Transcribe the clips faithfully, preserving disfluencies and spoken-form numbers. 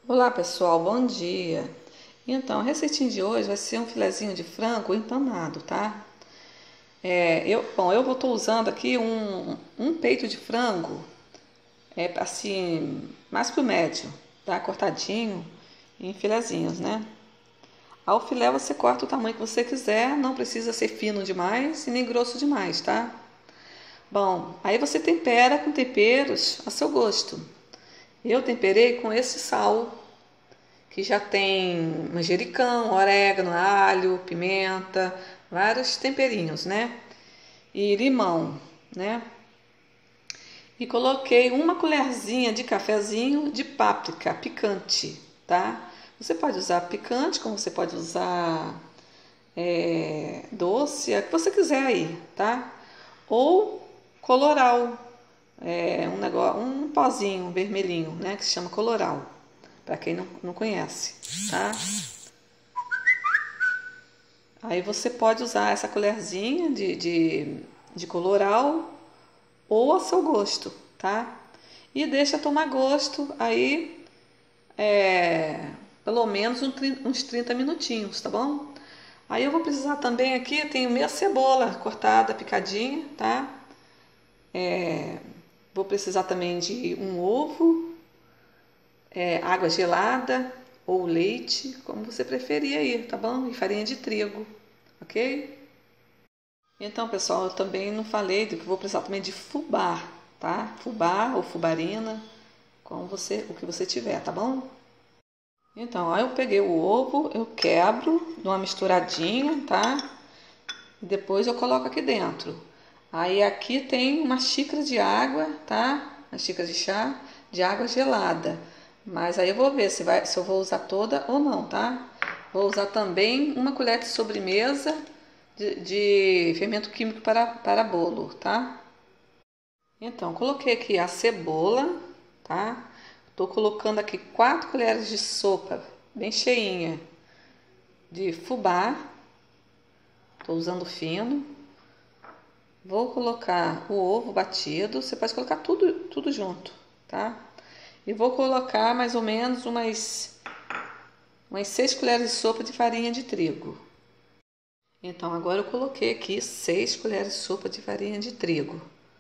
Olá pessoal, bom dia! Então, a receitinha de hoje vai ser um filezinho de frango empanado, tá? É, eu, bom, eu estou usando aqui um, um peito de frango, é, assim, mais pro médio, tá? Cortadinho em filezinhos, né? Ao filé você corta o tamanho que você quiser, não precisa ser fino demais e nem grosso demais, tá? Bom, aí você tempera com temperos a seu gosto. Eu temperei com esse sal que já tem manjericão, orégano, alho, pimenta, vários temperinhos, né? E limão, né? E coloquei uma colherzinha de cafezinho de páprica picante, tá? Você pode usar picante, como você pode usar é, doce, é o que você quiser aí, tá? Ou coloral, é, um negócio, um pozinho vermelhinho, né? Que se chama coloral, para quem não, não conhece, tá? Aí você pode usar essa colherzinha de, de, de coloral ou a seu gosto, tá? E deixa tomar gosto aí é, pelo menos uns trinta minutinhos, tá bom? Aí eu vou precisar também aqui, eu tenho meia cebola cortada, picadinha, tá? É, vou precisar também de um ovo, é, água gelada ou leite, como você preferir aí, tá bom? E farinha de trigo, ok? Então, pessoal, eu também não falei do que vou precisar também de fubá, tá? Fubá ou fubarina, como você, o que você tiver, tá bom? Então, aí eu peguei o ovo, eu quebro, dou uma misturadinha, tá? E depois eu coloco aqui dentro. Aí aqui tem uma xícara de água, tá? Uma xícara de chá de água gelada. Mas aí eu vou ver se, vai, se eu vou usar toda ou não, tá? Vou usar também uma colher de sobremesa de, de fermento químico para, para bolo, tá? Então, coloquei aqui a cebola, tá? Tô colocando aqui quatro colheres de sopa, bem cheinha, de fubá. Tô usando fino. Vou colocar o ovo batido, você pode colocar tudo, tudo junto, tá? E vou colocar mais ou menos umas, umas seis colheres de sopa de farinha de trigo. Então, agora eu coloquei aqui seis colheres de sopa de farinha de trigo,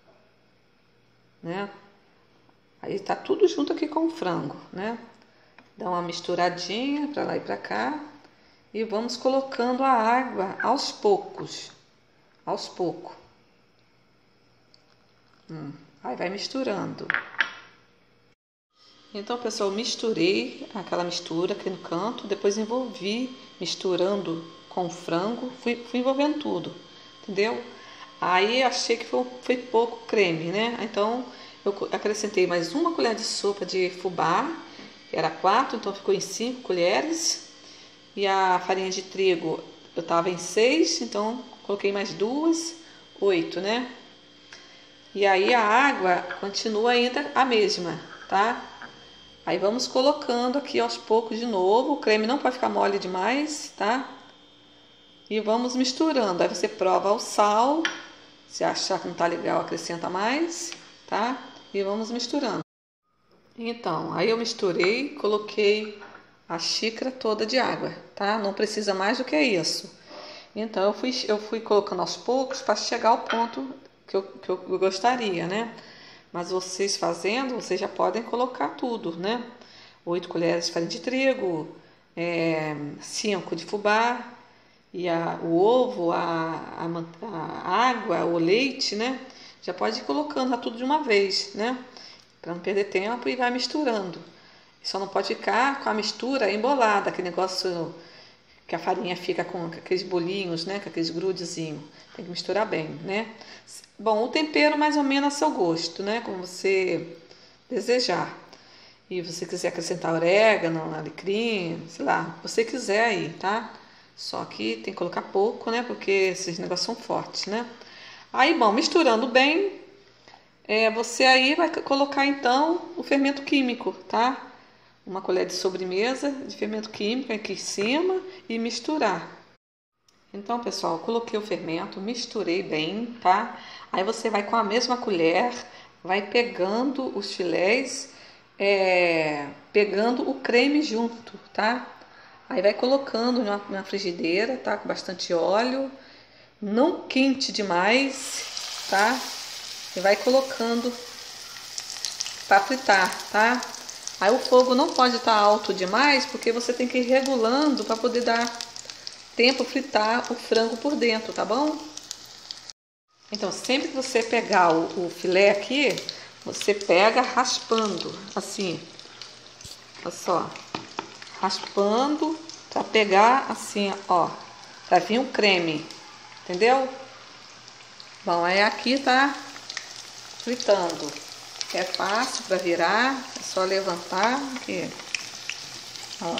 né? Aí tá tudo junto aqui com o frango, né? Dá uma misturadinha para lá e para cá. E vamos colocando a água aos poucos, aos poucos. Hum, aí vai misturando. Então, pessoal, misturei aquela mistura aqui no canto, depois envolvi misturando com o frango, fui, fui envolvendo tudo, entendeu? Aí achei que foi, foi pouco creme, né? Então eu acrescentei mais uma colher de sopa de fubá, que era quatro, então ficou em cinco colheres. E a farinha de trigo eu tava em seis, então coloquei mais duas, oito, né? E aí a água continua ainda a mesma, tá? Aí vamos colocando aqui aos poucos de novo. O creme não pode ficar mole demais, tá? E vamos misturando. Aí você prova o sal. Se achar que não tá legal, acrescenta mais, tá? E vamos misturando. Então, aí eu misturei, coloquei a xícara toda de água, tá? Não precisa mais do que isso. Então eu fui, eu fui colocando aos poucos para chegar ao ponto que eu, que eu gostaria, né? Mas vocês fazendo, vocês já podem colocar tudo, né? Oito colheres de farinha de trigo, é, cinco de fubá, e a, o ovo, a, a, a água, o leite, né? Já pode ir colocando tudo de uma vez, né? Para não perder tempo e vai misturando. Só não pode ficar com a mistura embolada, aquele negócio que a farinha fica com aqueles bolinhos, né? Com aqueles grudezinhos. Tem que misturar bem, né? Bom, o tempero mais ou menos a seu gosto, né? Como você desejar. E se você quiser acrescentar orégano, alecrim, sei lá, você quiser aí, tá? Só que tem que colocar pouco, né? Porque esses negócios são fortes, né? Aí, bom, misturando bem, é, você aí vai colocar então o fermento químico, tá? Uma colher de sobremesa de fermento químico aqui em cima e misturar. Então, pessoal, coloquei o fermento, misturei bem, tá? Aí você vai com a mesma colher, vai pegando os filés, é, pegando o creme junto, tá? Aí vai colocando na, na frigideira, tá? Com bastante óleo, não quente demais, tá? E vai colocando para fritar, tá? Aí o fogo não pode estar alto demais, porque você tem que ir regulando para poder dar tempo fritar o frango por dentro, tá bom? Então, sempre que você pegar o, o filé aqui, você pega raspando, assim, olha só, raspando para pegar assim, ó, para vir o creme, entendeu? Bom, aí aqui tá fritando, é fácil para virar, é só levantar aqui, ó.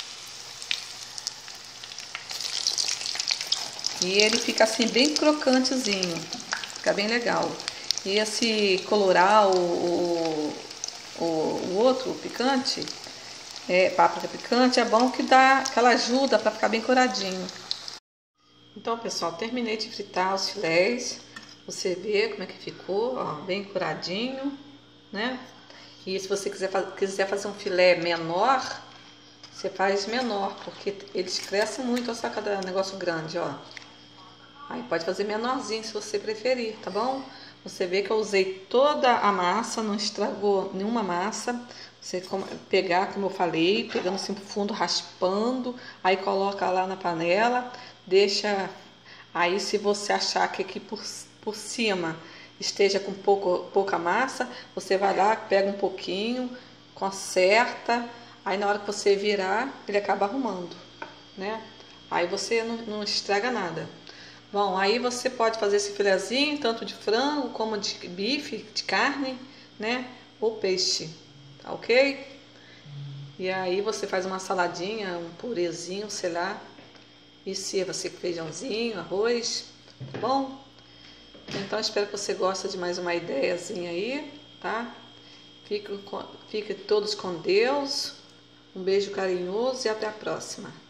E ele fica assim bem crocantezinho, fica bem legal. E esse colorar o, o, o, o outro, o picante, é, páprica picante, é bom que dá, que ela ajuda para ficar bem coradinho. Então, pessoal, terminei de fritar os filés. Você vê como é que ficou, ó, bem coradinho, né? E se você quiser, quiser fazer um filé menor, você faz menor, porque eles crescem muito, olha só cada negócio grande, ó. Aí pode fazer menorzinho se você preferir, tá bom? Você vê que eu usei toda a massa, não estragou nenhuma massa. Você pegar, como eu falei, pegando assim pro fundo, raspando, aí coloca lá na panela, deixa. Aí se você achar que aqui por, por cima esteja com pouco, pouca massa, você vai lá, pega um pouquinho, conserta, aí na hora que você virar, ele acaba arrumando, né? Aí você não, não estraga nada. Bom, aí você pode fazer esse filezinho, tanto de frango como de bife, de carne, né? Ou peixe, tá ok? E aí você faz uma saladinha, um purezinho, sei lá. E se você com feijãozinho, arroz, tá bom? Então espero que você goste de mais uma ideiazinha aí, tá? Fiquem, fiquem todos com Deus. Um beijo carinhoso e até a próxima.